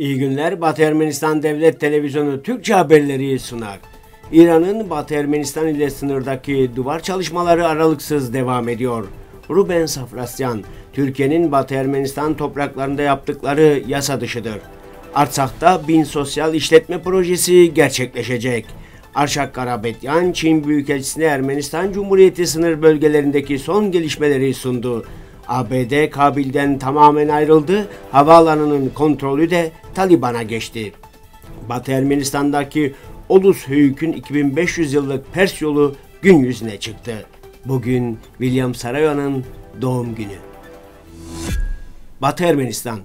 İyi günler. Batı Ermenistan Devlet Televizyonu Türkçe haberleri sunar. İran'ın Batı Ermenistan ile sınırdaki duvar çalışmaları aralıksız devam ediyor. Ruben Safrasyan, Türkiye'nin Batı Ermenistan topraklarında yaptıkları yasa dışıdır. Artsak'ta 1000 sosyal işletme projesi gerçekleşecek. Arşak Karapetyan, Çin Büyükelçisi'ne Ermenistan Cumhuriyeti sınır bölgelerindeki son gelişmeleri sundu. ABD Kabil'den tamamen ayrıldı, havaalanının kontrolü de Taliban'a geçti. Batı Ermenistan'daki Olus Höyük'ün 2500 yıllık Pers yolu gün yüzüne çıktı. Bugün William Sarayo'nun doğum günü. Batı Ermenistan.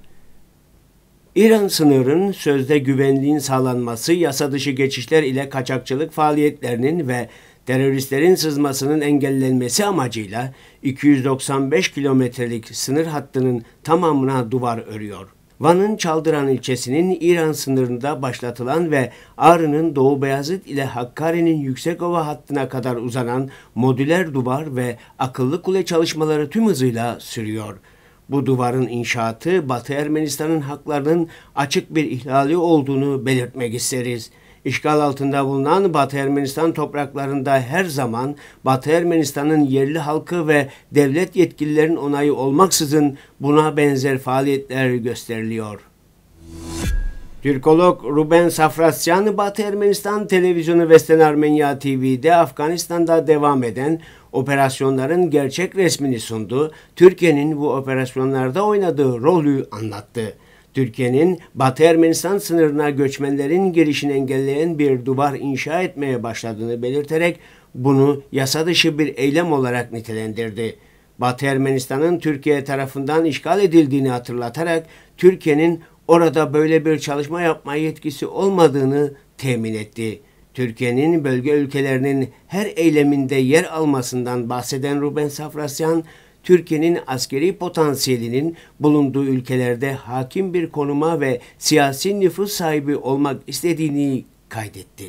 İran sınırının sözde güvenliğin sağlanması, yasa dışı geçişler ile kaçakçılık faaliyetlerinin ve teröristlerin sızmasının engellenmesi amacıyla 295 kilometrelik sınır hattının tamamına duvar örüyor. Van'ın Çaldıran ilçesinin İran sınırında başlatılan ve Ağrı'nın Doğu Beyazıt ile Hakkari'nin Yüksekova hattına kadar uzanan modüler duvar ve akıllı kule çalışmaları tüm hızıyla sürüyor. Bu duvarın inşaatı Batı Ermenistan'ın haklarının açık bir ihlali olduğunu belirtmek isteriz. İşgal altında bulunan Batı Ermenistan topraklarında her zaman Batı Ermenistan'ın yerli halkı ve devlet yetkililerin onayı olmaksızın buna benzer faaliyetler gösteriliyor. Türkolog Ruben Safrasyan, Batı Ermenistan Televizyonu Vesten Armenya TV'de Afganistan'da devam eden operasyonların gerçek resmini sundu. Türkiye'nin bu operasyonlarda oynadığı rolü anlattı. Türkiye'nin Batı Ermenistan sınırına göçmenlerin girişini engelleyen bir duvar inşa etmeye başladığını belirterek bunu yasa dışı bir eylem olarak nitelendirdi. Batı Ermenistan'ın Türkiye tarafından işgal edildiğini hatırlatarak Türkiye'nin orada böyle bir çalışma yapma yetkisi olmadığını temin etti. Türkiye'nin bölge ülkelerinin her eyleminde yer almasından bahseden Ruben Safrasyan, Türkiye'nin askeri potansiyelinin bulunduğu ülkelerde hakim bir konuma ve siyasi nüfus sahibi olmak istediğini kaydetti.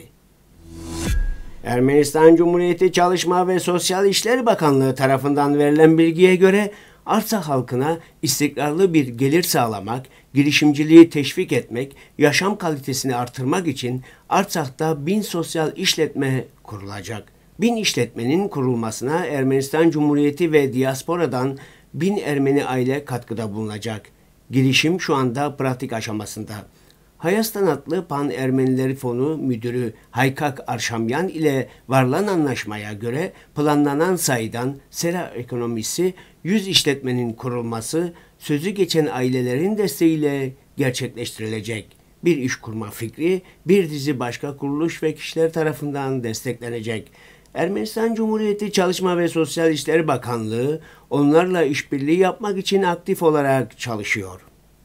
Ermenistan Cumhuriyeti Çalışma ve Sosyal İşler Bakanlığı tarafından verilen bilgiye göre Artsakh halkına istikrarlı bir gelir sağlamak, girişimciliği teşvik etmek, yaşam kalitesini artırmak için Artsak'ta 1000 sosyal işletme kurulacak. 1000 işletmenin kurulmasına Ermenistan Cumhuriyeti ve diasporadan 1000 Ermeni aile katkıda bulunacak. Girişim şu anda pratik aşamasında. Hayastan adlı Pan Ermenileri Fonu Müdürü Haykak Arşamyan ile varılan anlaşmaya göre planlanan sayıdan sera ekonomisi 100 işletmenin kurulması sözü geçen ailelerin desteğiyle gerçekleştirilecek. Bir iş kurma fikri bir dizi başka kuruluş ve kişiler tarafından desteklenecek. Ermenistan Cumhuriyeti Çalışma ve Sosyal İşler Bakanlığı onlarla işbirliği yapmak için aktif olarak çalışıyor.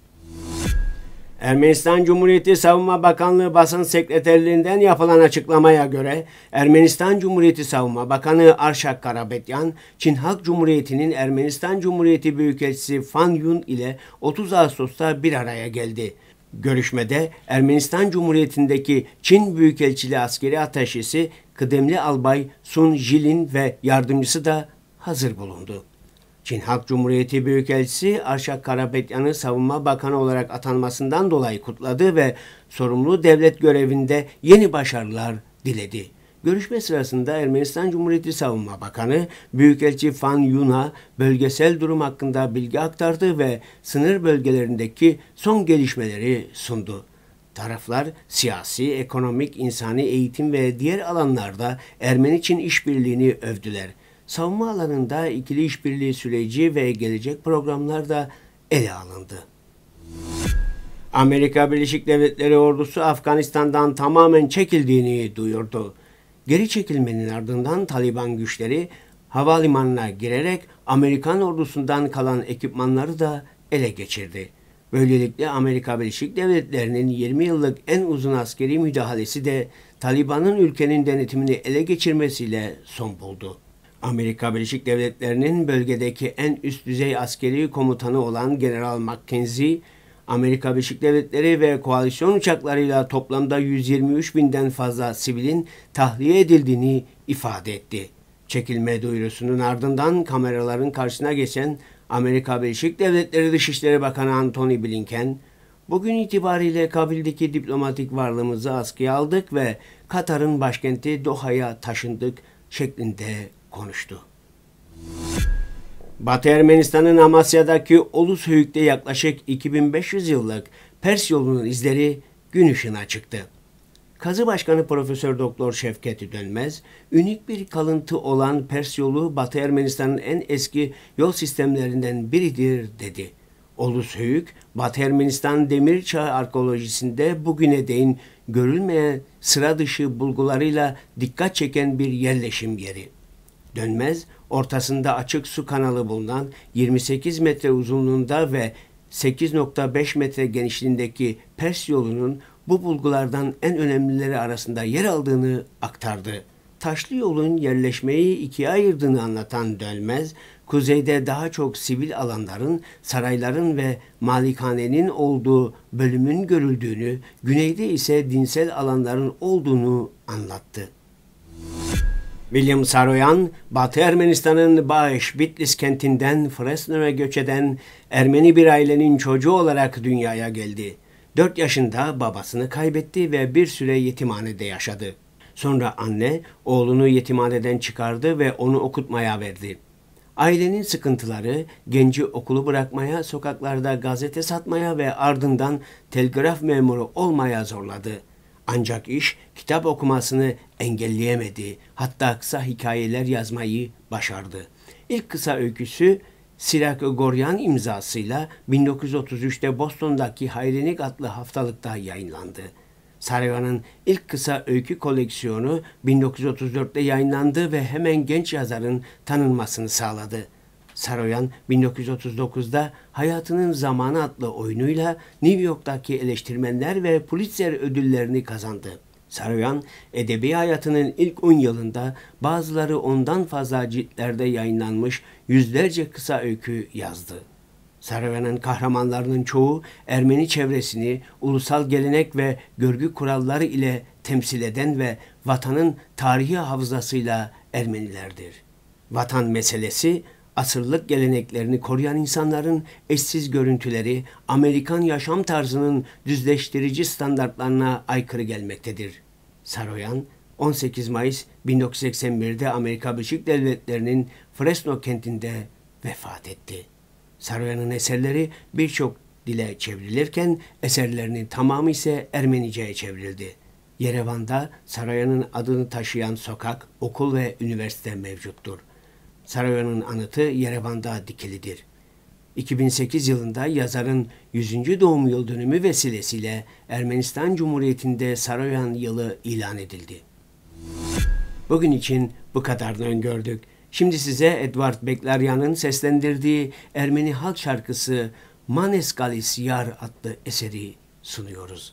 Ermenistan Cumhuriyeti Savunma Bakanlığı Basın Sekreterliğinden yapılan açıklamaya göre Ermenistan Cumhuriyeti Savunma Bakanı Arşak Karapetyan, Çin Halk Cumhuriyeti'nin Ermenistan Cumhuriyeti Büyükelçisi Fan Yun ile 30 Ağustos'ta bir araya geldi. Görüşmede Ermenistan Cumhuriyeti'ndeki Çin Büyükelçiliği Askeri Ateşesi Kıdemli Albay Sun Jilin ve yardımcısı da hazır bulundu. Çin Halk Cumhuriyeti Büyükelçisi Arşak Karapetyan'ı Savunma Bakanı olarak atanmasından dolayı kutladı ve sorumlu devlet görevinde yeni başarılar diledi. Görüşme sırasında Ermenistan Cumhuriyeti Savunma Bakanı Büyükelçi Fan Yun'a bölgesel durum hakkında bilgi aktardı ve sınır bölgelerindeki son gelişmeleri sundu. Taraflar siyasi, ekonomik, insani eğitim ve diğer alanlarda Ermeni-Çin işbirliğini övdüler. Savunma alanında ikili işbirliği süreci ve gelecek programlar da ele alındı. Amerika Birleşik Devletleri ordusu Afganistan'dan tamamen çekildiğini duyurdu. Geri çekilmenin ardından Taliban güçleri havalimanına girerek Amerikan ordusundan kalan ekipmanları da ele geçirdi. Böylelikle Amerika Birleşik Devletleri'nin 20 yıllık en uzun askeri müdahalesi de Taliban'ın ülkenin denetimini ele geçirmesiyle son buldu. Amerika Birleşik Devletleri'nin bölgedeki en üst düzey askeri komutanı olan General McKenzie, Amerika Birleşik Devletleri ve koalisyon uçaklarıyla toplamda 123 binden fazla sivilin tahliye edildiğini ifade etti. Çekilme duyurusunun ardından kameraların karşısına geçen Amerika Birleşik Devletleri Dışişleri Bakanı Antony Blinken, Bugün itibariyle Kabil'deki diplomatik varlığımızı askıya aldık ve Katar'ın başkenti Doha'ya taşındık şeklinde konuştu. Batı Ermenistan'ın Amasya'daki Ulushöyük'te yaklaşık 2500 yıllık Pers yolunun izleri gün ışığına çıktı. Kazı Başkanı Profesör Doktor Şevket Dönmez, unik bir kalıntı olan Pers yolu Batı Ermenistan'ın en eski yol sistemlerinden biridir dedi. Ulushöyük, Batı Ermenistan demir çağı arkeolojisinde bugüne değin görülmeyen sıra dışı bulgularıyla dikkat çeken bir yerleşim yeri. Dönmez, ortasında açık su kanalı bulunan 28 metre uzunluğunda ve 8,5 metre genişliğindeki Pers yolunun bu bulgulardan en önemlileri arasında yer aldığını aktardı. Taşlı yolun yerleşmeyi ikiye ayırdığını anlatan Dönmez, kuzeyde daha çok sivil alanların, sarayların ve malikanenin olduğu bölümün görüldüğünü, güneyde ise dinsel alanların olduğunu anlattı. William Saroyan, Batı Ermenistan'ın Bağış, Bitlis kentinden Fresno'ya göç eden Ermeni bir ailenin çocuğu olarak dünyaya geldi. 4 yaşında babasını kaybetti ve bir süre yetimhanede yaşadı. Sonra anne oğlunu yetimhaneden çıkardı ve onu okutmaya verdi. Ailenin sıkıntıları genci okulu bırakmaya, sokaklarda gazete satmaya ve ardından telgraf memuru olmaya zorladı. Ancak iş kitap okumasını engelleyemedi. Hatta kısa hikayeler yazmayı başardı. İlk kısa öyküsü Sirak Goryan imzasıyla 1933'te Boston'daki Hayrenik adlı haftalıkta yayınlandı. Saroyan'ın ilk kısa öykü koleksiyonu 1934'te yayınlandı ve hemen genç yazarın tanınmasını sağladı. Saroyan 1939'da Hayatının Zamanı adlı oyunuyla New York'taki eleştirmenler ve Pulitzer ödüllerini kazandı. Saroyan, edebi hayatının ilk 10 yılında bazıları ondan fazla ciltlerde yayınlanmış yüzlerce kısa öykü yazdı. Saroyan'ın kahramanlarının çoğu Ermeni çevresini ulusal gelenek ve görgü kuralları ile temsil eden ve vatanın tarihi hafızasıyla Ermenilerdir. Vatan meselesi, asırlık geleneklerini koruyan insanların eşsiz görüntüleri, Amerikan yaşam tarzının düzleştirici standartlarına aykırı gelmektedir. Saroyan, 18 Mayıs 1981'de Amerika Birleşik Devletleri'nin Fresno kentinde vefat etti. Saroyan'ın eserleri birçok dile çevrilirken eserlerinin tamamı ise Ermenice'ye çevrildi. Yerevan'da Saroyan'ın adını taşıyan sokak, okul ve üniversite mevcuttur. Saroyan'ın anıtı Yerevan'da dikilidir. 2008 yılında yazarın 100. doğum yıl dönümü vesilesiyle Ermenistan Cumhuriyeti'nde Saroyan yılı ilan edildi. Bugün için bu kadarını öngördük. Şimdi size Edvard Beklaryan'ın seslendirdiği Ermeni halk şarkısı Manes Galis Yar adlı eseri sunuyoruz.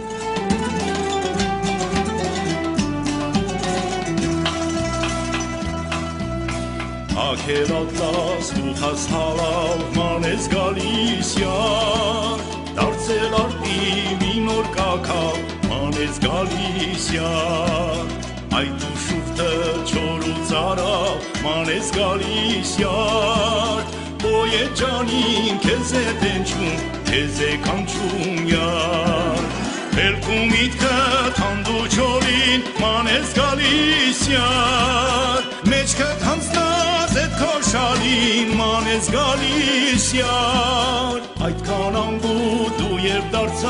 Ակելատլաս ուխաս հալավ մանես գալիս յար Դարձել արտի մի նոր կակավ մանես գալիս յար Այդ ու շուվտը չոր ու ծարավ մանես գալիս յար Բոյե ջանին քեզ է դենչում, քեզ է կանչում յար Հելքում միտքը թանդու չորին մանես գալիս յար Մեջքդ հանձնած էդ քոշալին մանես գալիս յար Այդքան անգուտ դու երբ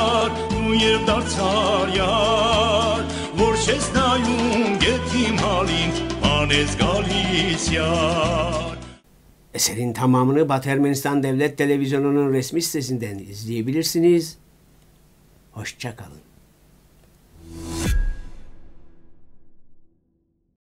դարձար յար Որ չես նայում գետիմ հալին մանես գալիս յար Eserin tamamını Batı Ermenistan Devlet Televizyonu'nun resmi sitesinden izleyebilirsiniz. Hoşça kalın.